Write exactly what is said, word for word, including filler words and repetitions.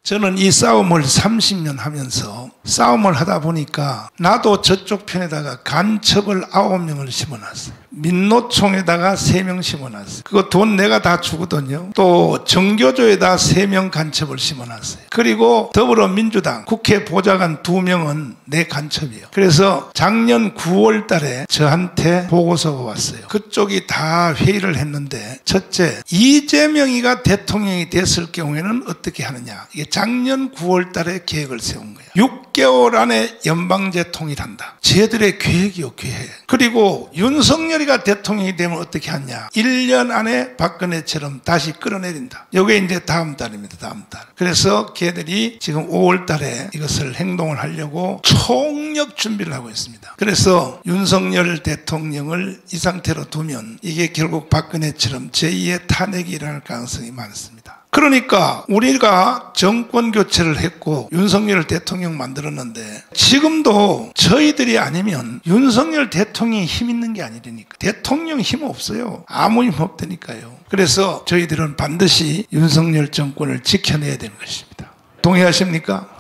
저는 이 싸움을 삼십 년 하면서 싸움을 하다 보니까 나도 저쪽 편에다가 간첩을 아홉 명을 심어놨어요. 민노총에다가 세 명 심어놨어요. 그거 돈 내가 다 주거든요. 또 정교조에다 세 명 간첩을 심어놨어요. 그리고 더불어민주당 국회 보좌관 두 명은 내 간첩이에요. 그래서 작년 구월 달에 저한테 보고서가 왔어요. 그쪽이 다 회의를 했는데, 첫째, 이재명이가 대통령이 됐을 경우에는 어떻게 하느냐. 이게 작년 구월 달에 계획을 세운 거예요. 육 개월 안에 연방제 통일한다. 쟤들의 계획이요, 계획. 그리고 윤석열이가 대통령이 되면 어떻게 하냐. 일 년 안에 박근혜처럼 다시 끌어내린다. 이게 이제 다음 달입니다. 다음 달. 그래서 걔들이 지금 오월 달에 이것을 행동을 하려고 총력 준비를 하고 있습니다. 그래서 윤석열 대통령을 이 상태로 두면 이게 결국 박근혜처럼 제이의 탄핵이 일어날 가능성이 많습니다. 그러니까 우리가 정권 교체를 했고 윤석열 대통령 만들었는데, 지금도 저희들이 아니면 윤석열 대통령이 힘 있는 게 아니라니까. 대통령 힘 없어요. 아무 힘 없다니까요. 그래서 저희들은 반드시 윤석열 정권을 지켜내야 되는 것입니다. 동의하십니까?